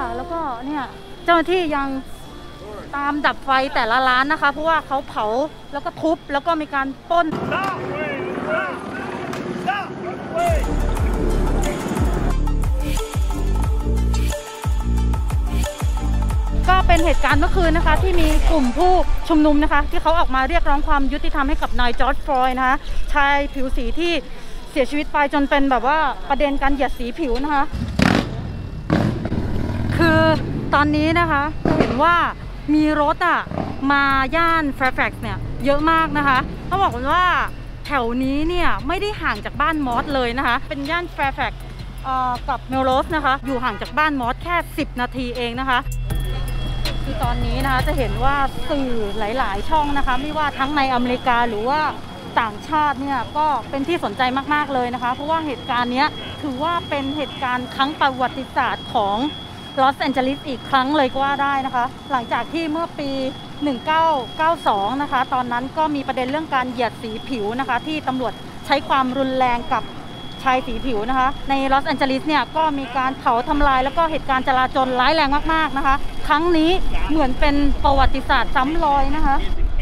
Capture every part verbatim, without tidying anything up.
แล้วก็เนี่ยเจ้าหน้าที่ยังตามดับไฟแต่ละร้านนะคะเพราะว่าเขาเผาแล้วก็ทุบแล้วก็มีการปล้นก็เป็นเหตุการณ์เมื่อคืนนะคะที่มีกลุ่มผู้ชุมนุมนะคะที่เขาออกมาเรียกร้องความยุติธรรมให้กับนายจอร์จฟลอยด์นะคะชายผิวสีที่เสียชีวิตไปจนเป็นแบบว่าประเด็นการเหยียดสีผิวนะคะคือตอนนี้นะคะจะเห็นว่ามีรถอ่ะมาย่านแฟร์แฟกซ์เนี่ยเยอะมากนะคะเขาบอกว่าแถวนี้เนี่ยไม่ได้ห่างจากบ้านมอสเลยนะคะเป็นย่านแฟร์แฟกซ์กับเมลโรสนะคะอยู่ห่างจากบ้านมอสแค่สิบนาทีเองนะคะคือตอนนี้นะคะจะเห็นว่าสื่อหลายๆช่องนะคะไม่ว่าทั้งในอเมริกาหรือว่าต่างชาติเนี่ยก็เป็นที่สนใจมากๆเลยนะคะเพราะว่าเหตุการณ์นี้ถือว่าเป็นเหตุการณ์ครั้งประวัติศาสตร์ของลอสแอนเจลิสอีกครั้งเลยก็ว่าได้นะคะหลังจากที่เมื่อปีหนึ่งเก้าเก้าสองนะคะตอนนั้นก็มีประเด็นเรื่องการเหยียดสีผิวนะคะที่ตำรวจใช้ความรุนแรงกับชายสีผิวนะคะในลอสแอนเจลิสเนี่ยก็มีการเผาทำลายแล้วก็เหตุการณ์จลาจลร้ายแรงมากๆนะคะครั้งนี้เหมือนเป็นประวัติศาสตร์ซ้ำรอยนะคะ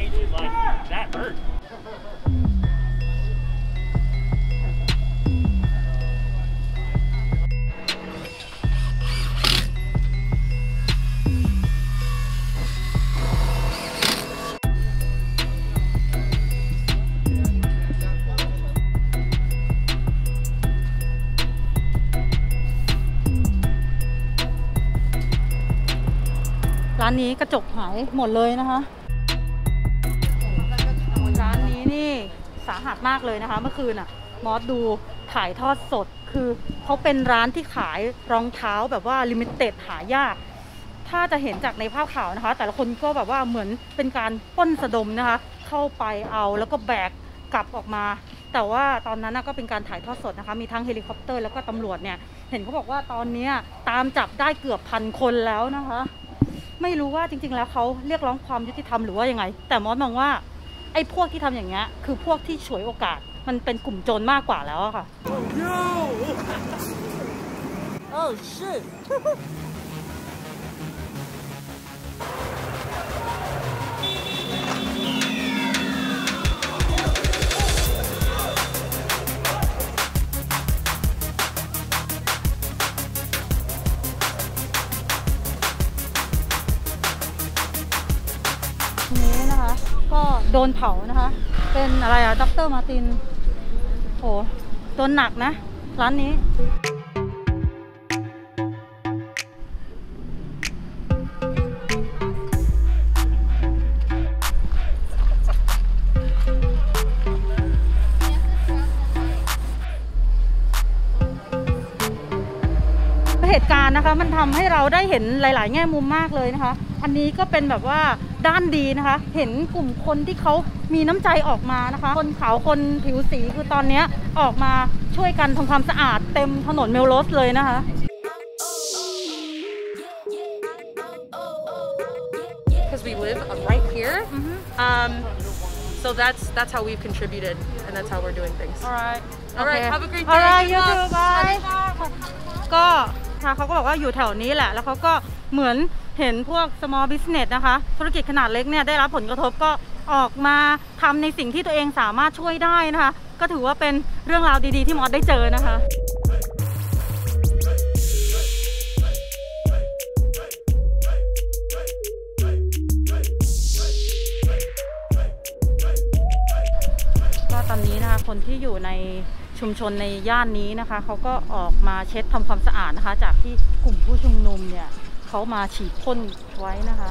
ร้านนี้กระจกหายหมดเลยนะคะร้านนี้นี่สาหัสมากเลยนะคะเมื่อคืนอ่ะมอสดูถ่ายทอดสดคือเขาเป็นร้านที่ขายรองเท้าแบบว่าลิมิเต็ดหายากถ้าจะเห็นจากในภาพข่าวนะคะแต่ละคนก็แบบว่าเหมือนเป็นการปล้นสะดมนะคะเข้าไปเอาแล้วก็แบกกลับออกมาแต่ว่าตอนนั้นก็เป็นการถ่ายทอดสดนะคะมีทั้งเฮลิคอปเตอร์แล้วก็ตำรวจเนี่ยเห็นเขาบอกว่าตอนนี้ตามจับได้เกือบพันคนแล้วนะคะไม่รู้ว่าจริงๆแล้วเขาเรียกร้องความยุติธรรมหรือว่ายังไงแต่มอสมองว่าไอ้พวกที่ทำอย่างเงี้ยคือพวกที่ฉวยโอกาสมันเป็นกลุ่มโจรมากกว่าแล้วอะค่ะ Oh shit นี้นะคะก็โดนเผานะคะเป็นอะไรอะด็อกเตอร์มาร์ตินโหโดนหนักนะร้านนี้เหตุการณ์นะคะมันทำให้เราได้เห็นหลายๆแง่มุมมากเลยนะคะอันนี้ก็เป็นแบบว่าด้านดีนะคะเห็นกลุ่มคนที่เขามีน้ำใจออกมานะคะคนขาวคนผิวสีคือตอนนี้ออกมาช่วยกันทำความสะอาดเต็มถนนเมลโรสเลยนะคะ Because we live right here, um, so that's that's how we've contributed, and that's how we're doing things. All right, all right. Have a great day. All right, you too. Bye. ก็เขาก็บอกว่าอยู่แถวนี้แหละแล้วเขาก็เหมือนเห็นพวก small business นะคะธุรกิจขนาดเล็กเนี่ยได้รับผลกระทบก็ออกมาทำในสิ่งที่ตัวเองสามารถช่วยได้นะคะก็ถือว่าเป็นเรื่องราวดีๆที่มอสได้เจอนะคะก็ตอนนี้นะคะคนที่อยู่ในชุมชนในย่านนี้นะคะเขาก็ออกมาเช็ดทำความสะอาดนะคะจากที่กลุ่มผู้ชุมนุมเนี่ยเขามาฉีดพ่นไว้นะคะ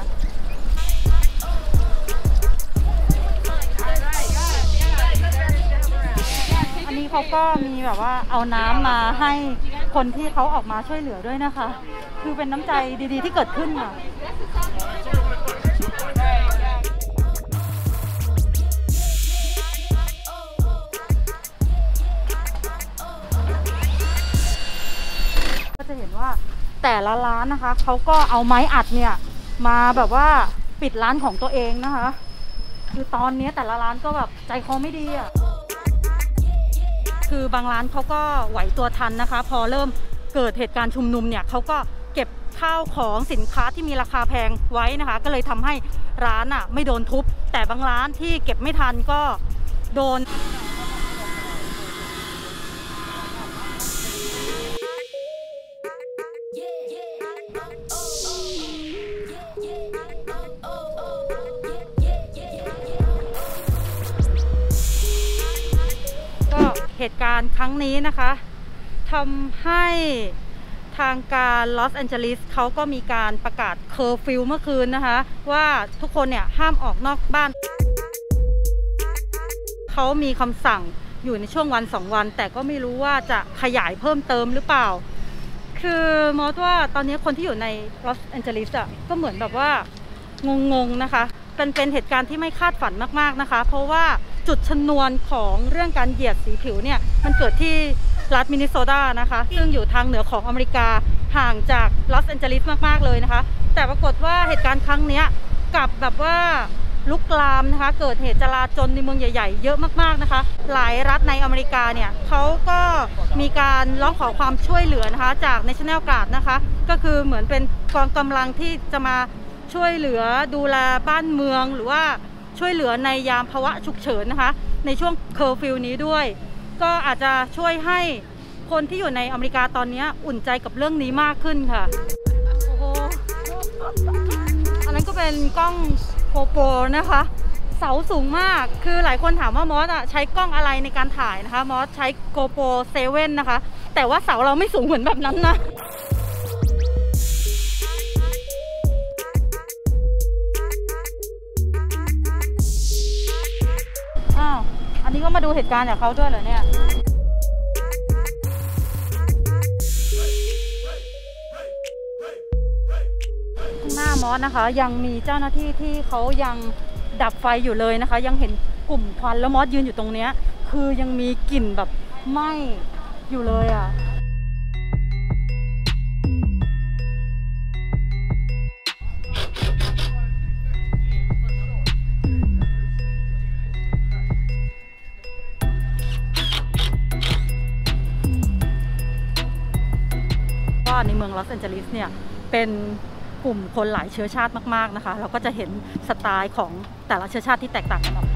อันนี้เขาก็มีแบบว่าเอาน้ำมาให้คนที่เขาออกมาช่วยเหลือด้วยนะคะคือเป็นน้ำใจดีๆที่เกิดขึ้นค่ะก็จะเห็นว่าแต่ละร้านนะคะเขาก็เอาไม้อัดเนี่ยมาแบบว่าปิดร้านของตัวเองนะคะคือตอนนี้แต่ละร้านก็แบบใจคอไม่ดีอ่ะคือบางร้านเขาก็ไหวตัวทันนะคะพอเริ่มเกิดเหตุการณ์ชุมนุมเนี่ยเขาก็เก็บข้าวของสินค้าที่มีราคาแพงไว้นะคะก็เลยทำให้ร้านอ่ะไม่โดนทุบแต่บางร้านที่เก็บไม่ทันก็โดนก็เหตุการณ์ครั้งนี้นะคะทำให้ทางการลอสแอนเจลิสเขาก็มีการประกาศเคอร์ฟิวเมื่อคืนนะคะว่าทุกคนเนี่ยห้ามออกนอกบ้านเขามีคำสั่งอยู่ในช่วงวันสองวันแต่ก็ไม่รู้ว่าจะขยายเพิ่มเติมหรือเปล่าคือมองว่าตอนนี้คนที่อยู่ในลอสแอนเจลิสอ่ะก็เหมือนแบบว่างงๆนะคะเป็นเป็นเหตุการณ์ที่ไม่คาดฝันมากๆนะคะเพราะว่าจุดชนวนของเรื่องการเหยียดสีผิวเนี่ยมันเกิดที่รัฐมินนิโซตานะคะซึ่งอยู่ทางเหนือของอเมริกาห่างจากลอสแอนเจลิสมากๆเลยนะคะแต่ปรากฏว่าเหตุการณ์ครั้งนี้กลับแบบว่าลุกลามนะคะเกิดเหตุจลาจลในเมืองใหญ่ๆเยอะมากๆนะคะหลายรัฐในอเมริกาเนี่ยเขาก็มีการร้องขอความช่วยเหลือนะคะจาก National Guard นะคะก็คือเหมือนเป็นกองกำลังที่จะมาช่วยเหลือดูแลบ้านเมืองหรือว่าช่วยเหลือในยามภาวะฉุกเฉินนะคะในช่วงเคอร์ฟิวนี้ด้วยก็อาจจะช่วยให้คนที่อยู่ในอเมริกาตอนนี้อุ่นใจกับเรื่องนี้มากขึ้นค่ะโอ้โหอันนั้นก็เป็นกล้องโกโปรนะคะเสาสูงมากคือหลายคนถามว่ามอสใช้กล้องอะไรในการถ่ายนะคะมอสใช้โกโปรเซเว่นนะคะแต่ว่าเสาเราไม่สูงเหมือนแบบนั้นนะอ้าวอันนี้ก็มาดูเหตุการณ์จากเขาด้วยเหรอเนี่ยหน้ามอสนะคะยังมีเจ้าหน้าที่ที่เขายังดับไฟอยู่เลยนะคะยังเห็นกลุ่มควันแล้วมอสยืนอยู่ตรงนี้คือยังมีกลิ่นแบบไหม้อยู่เลยอ่ะว่าในเมืองลอสแอนเจลิสเนี่ยเป็นกลุ่มคนหลายเชื้อชาติมากๆนะคะเราก็จะเห็นสไตล์ของแต่ละเชื้อชาติที่แตกต่างกันออกไป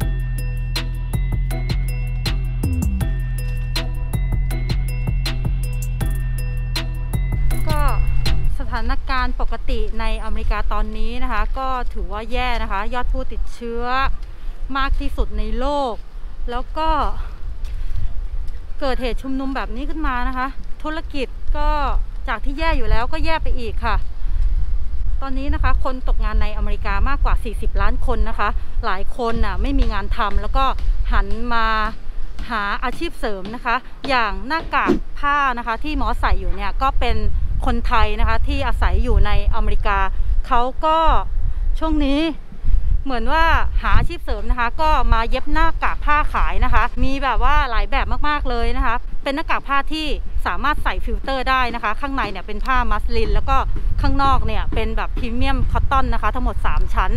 ก็สถานการณ์ปกติในอเมริกาตอนนี้นะคะก็ถือว่าแย่นะคะยอดผู้ติดเชื้อมากที่สุดในโลกแล้วก็เกิดเหตุชุมนุมแบบนี้ขึ้นมานะคะธุรกิจก็จากที่แย่อยู่แล้วก็แย่ไปอีกค่ะตอนนี้นะคะคนตกงานในอเมริกามากกว่าสี่สิบล้านคนนะคะหลายคนน่ะไม่มีงานทำแล้วก็หันมาหาอาชีพเสริมนะคะอย่างหน้ากากผ้านะคะที่หมอใส่อยู่เนี่ยก็เป็นคนไทยนะคะที่อาศัยอยู่ในอเมริกาเขาก็ช่วงนี้เหมือนว่าหาอาชีพเสริมนะคะก็มาเย็บหน้ากากผ้าขายนะคะมีแบบว่าหลายแบบมากๆเลยนะคะเป็นหน้ากากผ้าที่สามารถใส่ฟิลเตอร์ได้นะคะข้างในเนี่ยเป็นผ้ามัสลินแล้วก็ข้างนอกเนี่ยเป็นแบบพรีเมียมคอตตอนนะคะทั้งหมดสามชั้น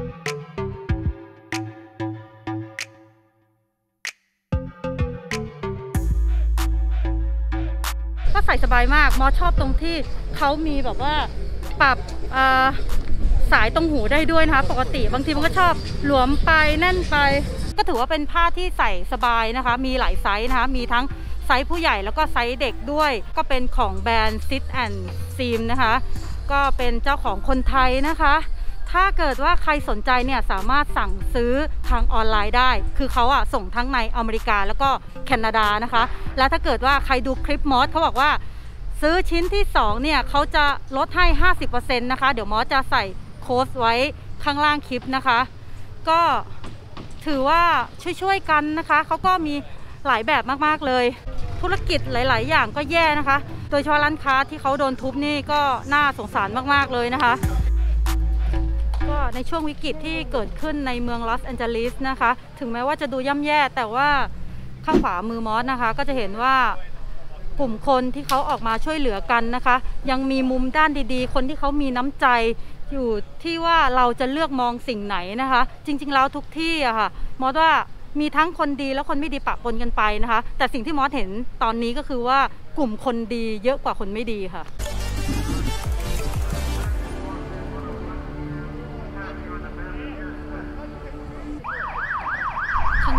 ก็ใส่สบายมากมอชอบตรงที่เขามีแบบว่าปรับสายตรงหูได้ด้วยนะคะปกติบางทีมันก็ชอบหลวมไปแน่นไปก็ถือว่าเป็นผ้าที่ใส่สบายนะคะมีหลายไซส์นะคะมีทั้งไซส์ผู้ใหญ่แล้วก็ไซส์เด็กด้วยก็เป็นของแบรนด์ Sit and Seam นะคะก็เป็นเจ้าของคนไทยนะคะถ้าเกิดว่าใครสนใจเนี่ยสามารถสั่งซื้อทางออนไลน์ได้คือเขาอะส่งทั้งในอเมริกาแล้วก็แคนาดานะคะแล้วถ้าเกิดว่าใครดูคลิปมอสเขาบอกว่าซื้อชิ้นที่สองเนี่ยเขาจะลดให้ ห้าสิบเปอร์เซ็นต์ นะคะเดี๋ยวมอสจะใส่โค้ดไว้ข้างล่างคลิปนะคะก็ถือว่าช่วยๆกันนะคะเขาก็มีหลายแบบมากๆเลยธุรกิจหลายๆอย่างก็แย่นะคะโดยเฉพาะร้านค้าที่เขาโดนทุบนี่ก็น่าสงสารมากๆเลยนะคะก็ในช่วงวิกฤตที่เกิดขึ้นในเมืองลอสแอนเจลิสนะคะถึงแม้ว่าจะดูย่ำแย่แต่ว่าข้างขวามือมอสนะคะก็จะเห็นว่ากลุ่มคนที่เขาออกมาช่วยเหลือกันนะคะยังมีมุมด้านดีๆคนที่เขามีน้ำใจอยู่ที่ว่าเราจะเลือกมองสิ่งไหนนะคะจริงๆแล้วทุกที่อะค่ะมอสว่ามีทั้งคนดีและคนไม่ดีปะปนกันไปนะคะแต่สิ่งที่มอสเห็นตอนนี้ก็คือว่ากลุ่มคนดีเยอะกว่าคนไม่ดีค่ะ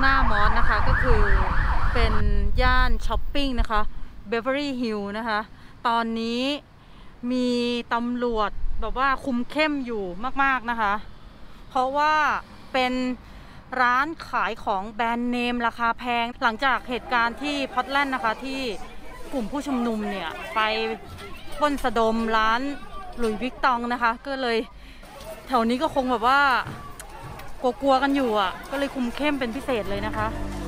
หน้ามอสนะคะก็คือเป็นย่านช้อปปิ้งนะคะ Beverly Hills นะคะตอนนี้มีตำรวจแบบว่าคุมเข้มอยู่มากๆนะคะเพราะว่าเป็นร้านขายของแบรนด์เนมราคาแพงหลังจากเหตุการณ์ที่พอร์ตแลนด์นะคะที่กลุ่มผู้ชุมนุมเนี่ยไปปล้นสะดมร้านหลุยส์วิกตองนะคะก็เลยแถวนี้ก็คงแบบว่ากลัวๆกันอยู่อ่ะก็เลยคุมเข้มเป็นพิเศษเลยนะคะ